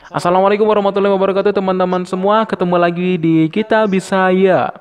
Assalamualaikum warahmatullahi wabarakatuh teman-teman semua. Ketemu lagi di Kita Bisa Ya.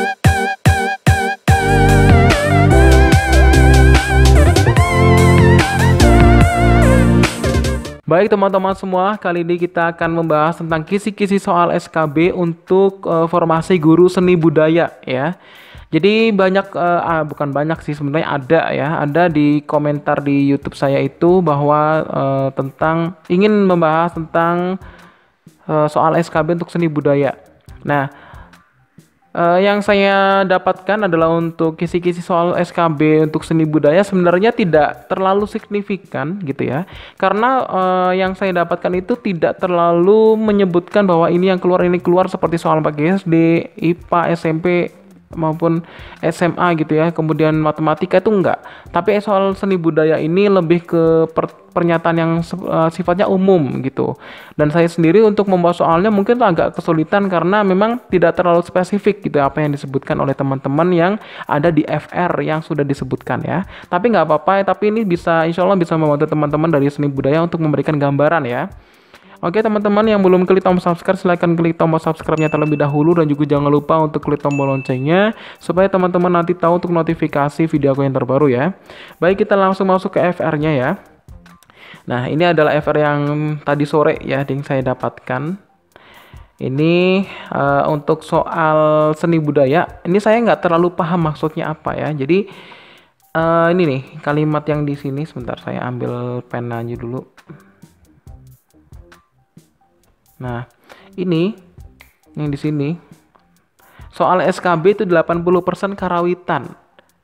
Baik teman-teman semua, kali ini kita akan membahas tentang kisi-kisi soal SKB untuk formasi guru seni budaya ya. Jadi bukan banyak sih sebenarnya, ada di komentar di YouTube saya itu bahwa tentang ingin membahas tentang soal SKB untuk seni budaya. Nah, yang saya dapatkan adalah untuk kisi-kisi soal SKB untuk seni budaya sebenarnya tidak terlalu signifikan gitu ya. Karena yang saya dapatkan itu tidak terlalu menyebutkan bahwa ini keluar seperti soal pakai SD, IPA, SMP maupun SMA gitu ya. Kemudian matematika itu enggak. Tapi soal seni budaya ini lebih ke pernyataan yang sifatnya umum gitu. Dan saya sendiri untuk membahas soalnya mungkin agak kesulitan karena memang tidak terlalu spesifik gitu apa yang disebutkan oleh teman-teman yang ada di FR yang sudah disebutkan ya. Tapi nggak apa-apa, tapi ini insya Allah bisa membantu teman-teman dari seni budaya untuk memberikan gambaran ya. Oke teman-teman yang belum klik tombol subscribe, silahkan klik tombol subscribe-nya terlebih dahulu, dan juga jangan lupa untuk klik tombol loncengnya supaya teman-teman nanti tahu untuk notifikasi video aku yang terbaru ya. Baik, kita langsung masuk ke FR-nya ya. Nah, ini adalah FR yang tadi sore ya yang saya dapatkan. Ini untuk soal seni budaya. Ini saya nggak terlalu paham maksudnya apa ya. Jadi ini nih kalimat yang di sini. Sebentar, saya ambil penanya dulu. Nah, ini yang di sini. Soal SKB itu 80% karawitan.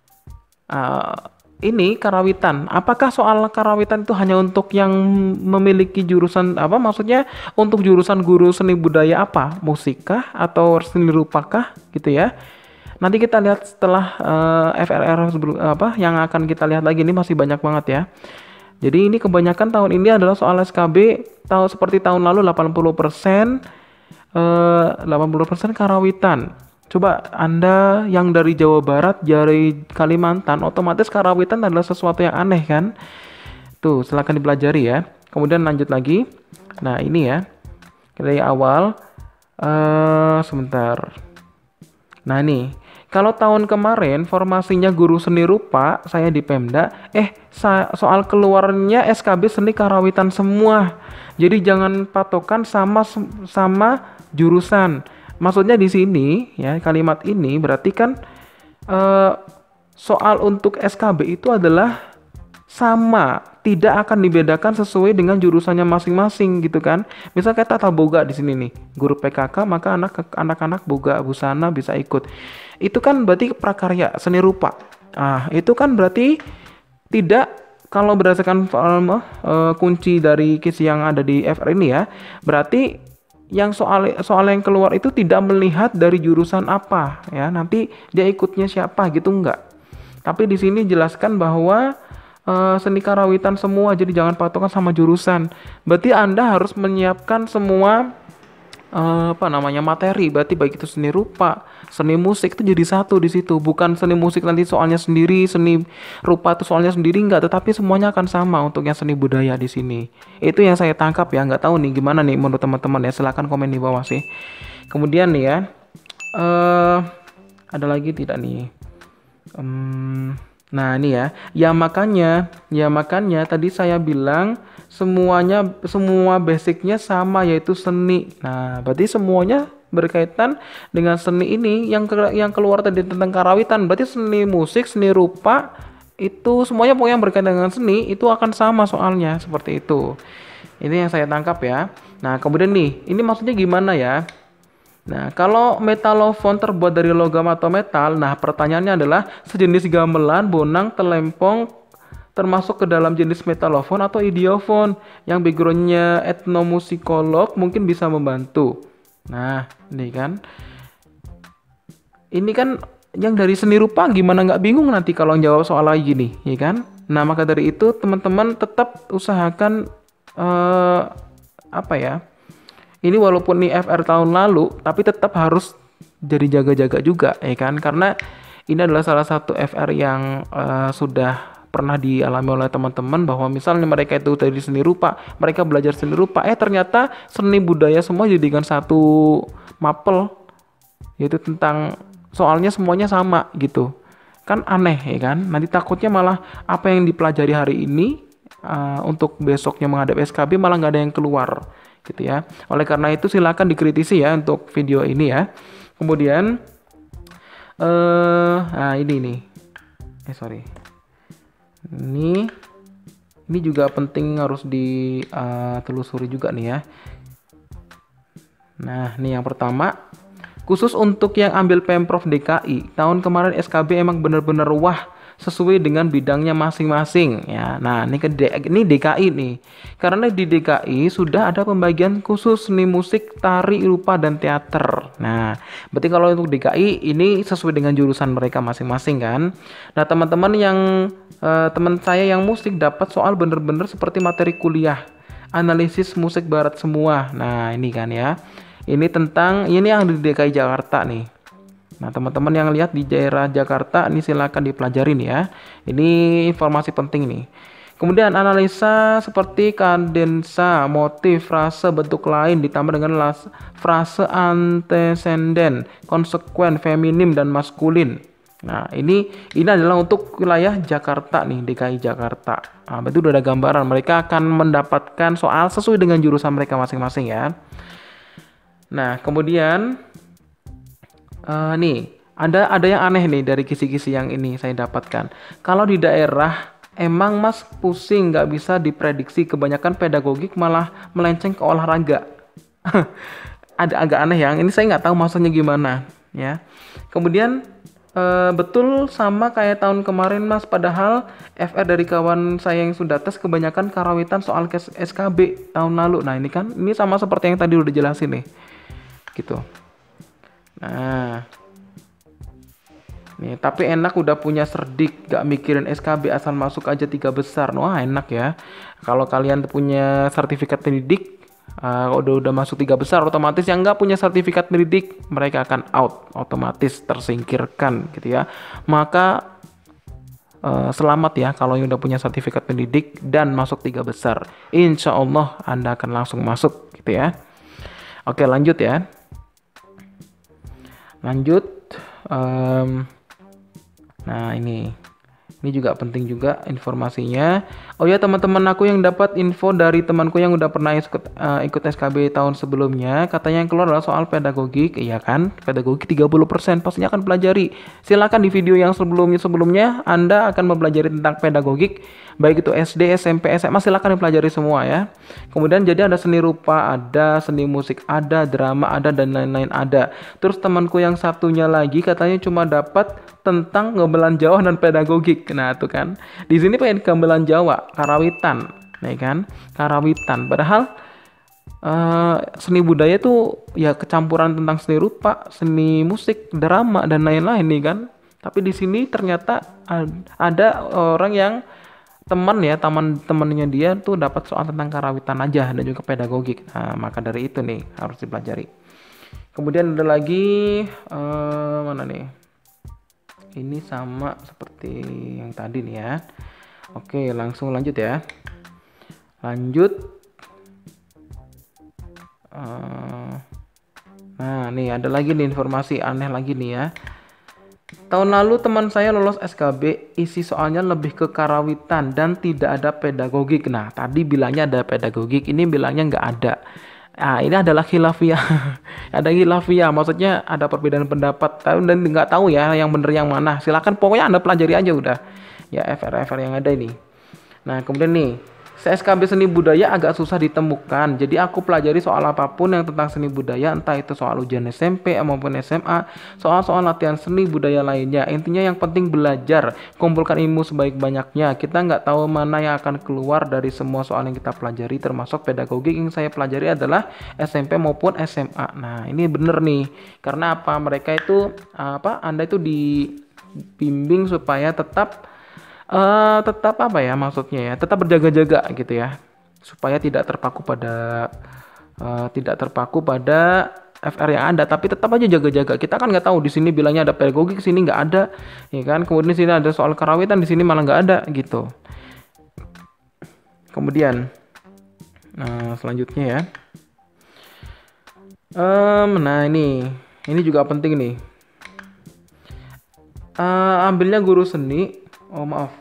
Ini karawitan. Apakah soal karawitan itu hanya untuk yang memiliki jurusan apa? Maksudnya untuk jurusan guru seni budaya apa? Musikah atau seni rupakah gitu ya? Nanti kita lihat setelah FRR yang akan kita lihat lagi, ini masih banyak banget ya. Jadi ini kebanyakan tahun ini adalah soal SKB seperti tahun lalu 80% karawitan. Coba Anda yang dari Jawa Barat, dari Kalimantan, otomatis karawitan adalah sesuatu yang aneh kan? Tuh, silakan dipelajari ya. Kemudian lanjut lagi. Nah, ini ya. Dari awal sebentar. Nah, nih. Kalau tahun kemarin formasinya guru seni rupa, saya di Pemda, soal keluarnya SKB seni karawitan semua. Jadi jangan patokan sama jurusan. Maksudnya di sini ya, kalimat ini berarti kan soal untuk SKB itu adalah sama, tidak akan dibedakan sesuai dengan jurusannya masing-masing gitu kan. Misal kayak tata boga di sini nih, guru PKK maka anak-anak boga busana bisa ikut. Itu kan berarti prakarya seni rupa. Itu kan berarti tidak, kalau berdasarkan kunci dari kisi yang ada di FR ini ya, berarti yang soal yang keluar itu tidak melihat dari jurusan apa ya, nanti dia ikutnya siapa gitu enggak. Tapi di sini jelaskan bahwa seni karawitan semua, jadi jangan patokan sama jurusan. Berarti Anda harus menyiapkan semua materi. Berarti baik itu seni rupa, seni musik itu jadi satu di situ. Bukan seni musik nanti soalnya sendiri, seni rupa itu soalnya sendiri, enggak, tetapi semuanya akan sama untuk yang seni budaya di sini. Itu yang saya tangkap ya, nggak tahu nih gimana nih menurut teman-teman ya, silahkan komen di bawah sih. Kemudian nih ya, ada lagi tidak nih? Nah ini ya makanya tadi saya bilang semua basicnya sama, yaitu seni. Nah berarti semuanya berkaitan dengan seni ini. Yang keluar tadi tentang karawitan, berarti seni musik, seni rupa itu semuanya pokoknya yang berkaitan dengan seni itu akan sama soalnya, seperti itu. Ini yang saya tangkap ya. Nah kemudian nih, ini maksudnya gimana ya? Nah, kalau metalofon terbuat dari logam atau metal, nah pertanyaannya adalah sejenis gamelan, bonang, telempong termasuk ke dalam jenis metalofon atau idiofon. Yang backgroundnya etnomusikolog mungkin bisa membantu. Nah, ini kan yang dari seni rupa, gimana nggak bingung nanti kalau jawab soal lagi nih, ya kan? Nah, maka dari itu teman-teman tetap usahakan ini walaupun ini FR tahun lalu, tapi tetap harus jadi jaga-jaga juga, ya kan? Karena ini adalah salah satu FR yang sudah pernah dialami oleh teman-teman bahwa misalnya mereka itu dari seni rupa, mereka belajar seni rupa, ternyata seni budaya semua jadikan satu mapel, yaitu tentang soalnya semuanya sama gitu. Kan aneh ya kan? Nanti takutnya malah apa yang dipelajari hari ini untuk besoknya menghadap SKB malah nggak ada yang keluar gitu ya. Oleh karena itu silakan dikritisi ya untuk video ini ya. Kemudian ini nih. Sorry. Ini juga penting harus ditelusuri juga nih ya. Nah, ini yang pertama, khusus untuk yang ambil Pemprov DKI, tahun kemarin SKB emang bener-bener wah sesuai dengan bidangnya masing-masing ya. Nah, ini DKI nih. Karena di DKI sudah ada pembagian khusus seni musik, tari, rupa dan teater. Nah, berarti kalau untuk DKI ini sesuai dengan jurusan mereka masing-masing kan. Nah, teman-teman yang teman saya yang musik dapat soal bener-bener seperti materi kuliah, analisis musik barat semua. Nah, ini kan ya. Ini yang di DKI Jakarta nih. Nah, teman-teman yang lihat di daerah Jakarta ini silakan dipelajarin ya. Ini informasi penting nih. Kemudian analisa seperti kadensa, motif, frase, bentuk lain ditambah dengan frase antesenden, konsekuen, feminim dan maskulin. Nah, ini adalah untuk wilayah Jakarta nih, DKI Jakarta. Nah, berarti udah ada gambaran mereka akan mendapatkan soal sesuai dengan jurusan mereka masing-masing ya. Nah, kemudian nih ada yang aneh nih dari kisi-kisi yang ini saya dapatkan. Kalau di daerah emang Mas pusing nggak bisa diprediksi, kebanyakan pedagogik malah melenceng ke olahraga. Ada agak aneh yang ini saya nggak tahu maksudnya gimana ya. Kemudian betul sama kayak tahun kemarin Mas, padahal FR dari kawan saya yang sudah tes kebanyakan karawitan soal SKB tahun lalu. Nah, ini sama seperti yang tadi udah jelasin nih gitu. Nah, nih tapi enak udah punya cerdik, gak mikirin SKB asal masuk aja 3 besar. Wah, enak ya. Kalau kalian punya sertifikat pendidik, udah masuk 3 besar, otomatis yang nggak punya sertifikat pendidik mereka akan out, otomatis tersingkirkan gitu ya. Maka selamat ya kalau yang udah punya sertifikat pendidik dan masuk 3 besar. Insya Allah Anda akan langsung masuk gitu ya. Oke, lanjut ya. Nah, ini juga penting juga informasinya. Oh ya, teman-teman aku yang dapat info dari temanku yang udah pernah ikut SKB tahun sebelumnya, katanya yang keluar adalah soal pedagogik. Iya kan, pedagogik 30% pastinya akan pelajari. Silakan di video yang sebelumnya Anda akan mempelajari tentang pedagogik, baik itu SD, SMP, SMA, silakan dipelajari semua ya. Kemudian jadi ada seni rupa, ada seni musik, ada drama, ada dan lain-lain ada. Terus temanku yang satunya lagi katanya cuma dapat tentang gamelan Jawa dan pedagogik. Nah, tuh kan. Di sini pengen gamelan Jawa, karawitan, ya kan? Karawitan. Padahal seni budaya itu ya kecampuran tentang seni rupa, seni musik, drama dan lain-lain nih kan. Tapi di sini ternyata ada orang yang temannya dia tuh dapat soal tentang karawitan aja dan juga pedagogik. Nah, maka dari itu nih harus dipelajari. Kemudian ada lagi mana nih? Ini sama seperti yang tadi nih ya. Oke, langsung lanjut ya. Lanjut. Nah, nih ada lagi nih informasi aneh lagi nih ya. Tahun lalu teman saya lolos SKB, isi soalnya lebih ke karawitan dan tidak ada pedagogik. Nah, tadi bilangnya ada pedagogik, ini bilangnya nggak ada. Nah, ini adalah khilafiyah. Ada khilafiyah, maksudnya ada perbedaan pendapat dan nggak tahu ya yang bener yang mana. Silakan pokoknya Anda pelajari aja udah. Ya FR yang ada ini. Nah, kemudian nih, SKB seni budaya agak susah ditemukan. Jadi aku pelajari soal apapun yang tentang seni budaya, entah itu soal ujian SMP maupun SMA, soal-soal latihan seni budaya lainnya. Intinya yang penting belajar, kumpulkan ilmu sebaik-banyaknya. Kita nggak tahu mana yang akan keluar dari semua soal yang kita pelajari, termasuk pedagogik yang saya pelajari adalah SMP maupun SMA. Nah, ini bener nih. Karena apa? Mereka itu Anda itu dibimbing supaya tetap apa ya maksudnya ya, tetap berjaga-jaga gitu ya, supaya tidak terpaku pada FR yang ada, tapi tetap aja jaga-jaga. Kita kan nggak tahu di sini bilangnya ada pedagogik, sini nggak ada, ya kan? Kemudian di sini ada soal karawitan, di sini malah nggak ada gitu. Kemudian, nah selanjutnya ya. Nah ini juga penting nih. Ambilnya guru seni. Oh maaf.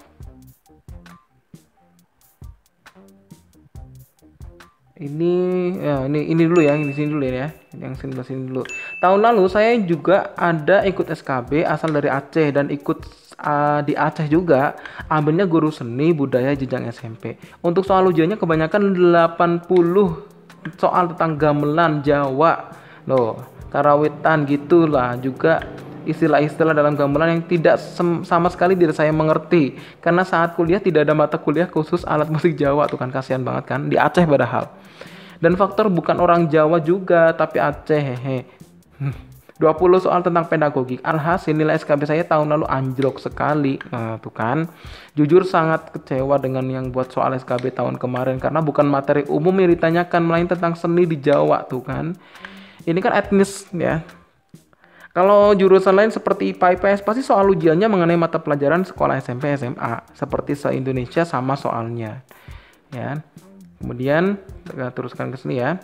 Ini dulu ya, di sini dulu ya, yang sini dulu. Tahun lalu saya juga ada ikut SKB asal dari Aceh dan ikut di Aceh juga, ambilnya guru seni budaya jenjang SMP. Untuk soal ujiannya kebanyakan 80 soal tentang gamelan Jawa, loh, karawitan gitulah, juga istilah-istilah dalam gamelan yang tidak sama sekali tidak saya mengerti karena saat kuliah tidak ada mata kuliah khusus alat musik Jawa. Tuh kan kasihan banget kan, di Aceh padahal. Dan faktor bukan orang Jawa juga tapi Aceh, hehe. 20 soal tentang pedagogik. Alhasil nilai SKB saya tahun lalu anjlok sekali. Nah, tuh kan. Jujur sangat kecewa dengan yang buat soal SKB tahun kemarin karena bukan materi umum yang ditanyakan melainkan tentang seni di Jawa tuh kan. Ini kan etnis ya. Kalau jurusan lain seperti IPA IPS pasti soal ujiannya mengenai mata pelajaran sekolah SMP SMA seperti se-Indonesia sama soalnya. Ya. Kemudian kita teruskan ke sini ya.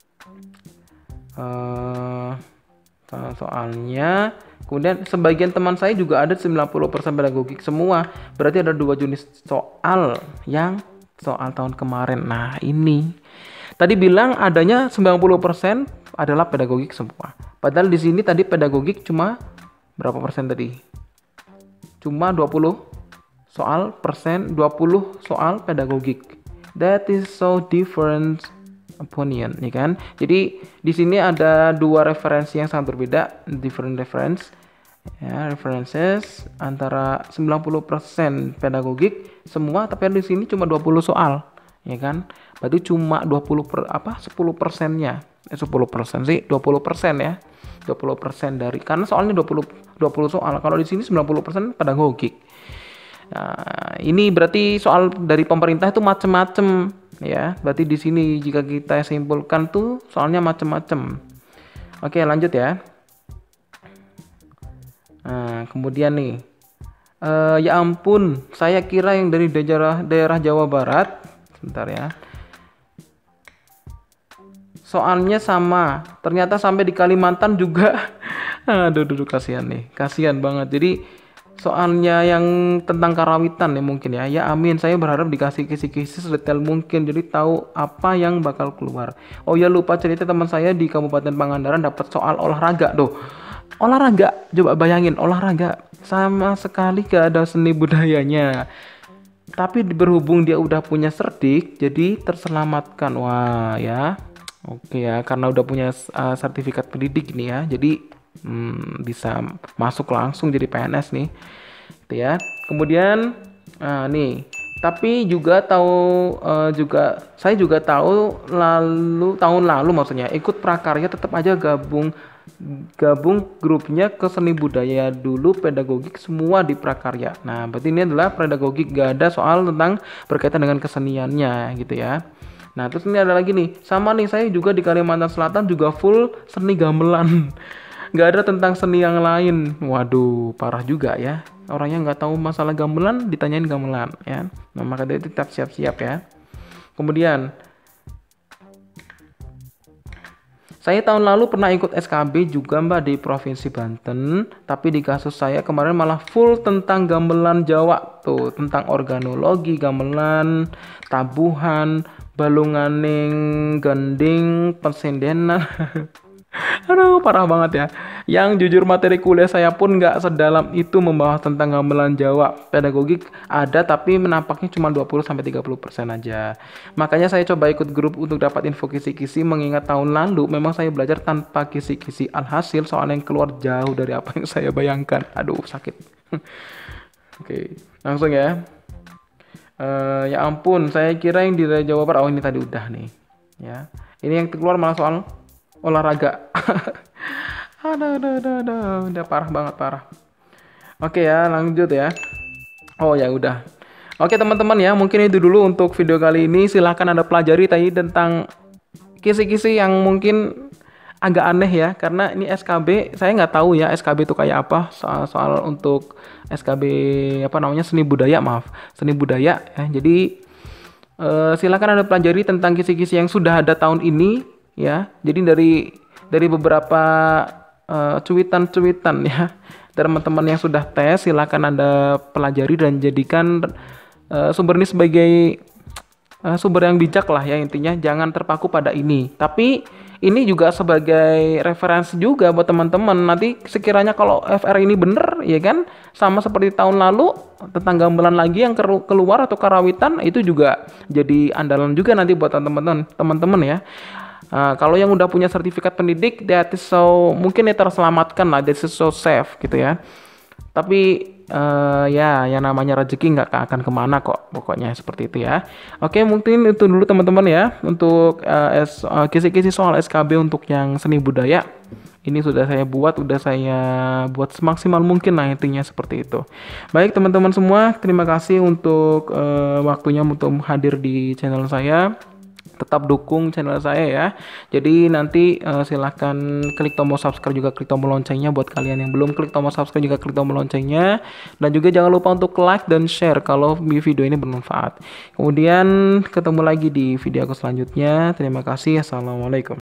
Soalnya kemudian sebagian teman saya juga ada 90% pedagogik semua, berarti ada 2 jenis soal yang soal tahun kemarin. Nah ini tadi bilang adanya 90% adalah pedagogik semua, padahal di sini tadi pedagogik cuma berapa persen tadi, cuma 20 soal persen, 20 soal pedagogik. That is so different opinion, ya kan? Jadi di sini ada 2 referensi yang sangat berbeda, different reference. Ya, references antara 90% pedagogik semua, tapi di sini cuma 20 soal, ya kan? Berarti cuma 10%-nya. 10% sih, 20% ya. 20% dari, karena soalnya 20 soal. Kalau di sini 90% pedagogik. Nah, ini berarti soal dari pemerintah itu macam-macam ya. Berarti di sini jika kita simpulkan tuh soalnya macam-macam. Oke, lanjut ya. Nah, kemudian nih. Ya ampun, saya kira yang dari daerah Jawa Barat. Sebentar ya. Soalnya sama. Ternyata sampai di Kalimantan juga. Aduh, kasihan nih. Kasihan banget. Jadi soalnya yang tentang karawitan ya mungkin ya. Ya amin, saya berharap dikasih kisi-kisi sedetail mungkin jadi tahu apa yang bakal keluar. Oh ya, lupa cerita, teman saya di Kabupaten Pangandaran dapat soal olahraga. Doh, olahraga, coba bayangin, olahraga sama sekali gak ada seni budayanya. Tapi berhubung dia udah punya serdik, jadi terselamatkan. Wah ya, oke ya, karena udah punya sertifikat pendidik nih ya, jadi bisa masuk langsung jadi PNS nih, gitu ya. Kemudian nih, tapi juga saya juga tahu tahun lalu maksudnya ikut prakarya tetap aja gabung grupnya ke seni budaya dulu, pedagogik semua di prakarya. Nah berarti ini adalah pedagogik, gak ada soal tentang berkaitan dengan keseniannya gitu ya. Nah terus ini ada lagi nih, sama nih saya juga di Kalimantan Selatan juga full seni gamelan. Nggak ada tentang seni yang lain. Waduh, parah juga ya. Orangnya nggak tahu masalah gamelan, ditanyain gamelan ya. Nah, maka dia tetap siap-siap ya. Kemudian, saya tahun lalu pernah ikut SKB juga Mbak di Provinsi Banten. Tapi di kasus saya kemarin malah full tentang gamelan Jawa. Tuh, tentang organologi, gamelan, tabuhan, balunganing, gending, pensendenan. Aduh, parah banget ya. Yang jujur materi kuliah saya pun nggak sedalam itu membahas tentang gamelan Jawa. Pedagogik ada tapi menampaknya cuma 20-30% aja. Makanya saya coba ikut grup untuk dapat info kisi-kisi, mengingat tahun lalu memang saya belajar tanpa kisi-kisi. Alhasil soal yang keluar jauh dari apa yang saya bayangkan. Aduh, sakit. Oke, langsung ya. Ya ampun, saya kira yang di Jawa Barat. Oh, ini tadi udah nih. Ya. Ini yang keluar malah soal olahraga. Aduh, udah parah banget, parah. Oke ya, lanjut ya. Oh ya udah. Oke teman-teman ya, mungkin itu dulu untuk video kali ini. Silahkan Anda pelajari tadi tentang kisi-kisi yang mungkin agak aneh ya, karena ini SKB saya nggak tahu ya SKB itu kayak apa, soal untuk SKB apa namanya, seni budaya, maaf, seni budaya ya. Jadi silakan Anda pelajari tentang kisi-kisi yang sudah ada tahun ini ya. Jadi dari beberapa cuitan-cuitan ya teman-teman yang sudah tes, silakan Anda pelajari dan jadikan sumber ini sebagai sumber yang bijak lah ya, intinya jangan terpaku pada ini. Tapi ini juga sebagai referensi juga buat teman-teman. Nanti sekiranya kalau FR ini bener ya kan, sama seperti tahun lalu tentang gamelan lagi yang keluar atau karawitan, itu juga jadi andalan juga nanti buat teman-teman ya. Kalau yang udah punya sertifikat pendidik, that is so mungkin ya terselamatkan lah, that is so safe gitu ya. Tapi ya yang namanya rezeki nggak akan kemana kok, pokoknya seperti itu ya. Oke, mungkin itu dulu teman-teman ya untuk kisi-kisi soal SKB untuk yang seni budaya. Ini sudah saya buat semaksimal mungkin lah, intinya seperti itu. Baik teman-teman semua, terima kasih untuk waktunya untuk hadir di channel saya. Tetap dukung channel saya ya. Jadi nanti silahkan klik tombol subscribe, juga klik tombol loncengnya buat kalian yang belum klik tombol subscribe, juga klik tombol loncengnya. Dan juga jangan lupa untuk like dan share kalau video ini bermanfaat. Kemudian ketemu lagi di video aku selanjutnya. Terima kasih. Assalamualaikum.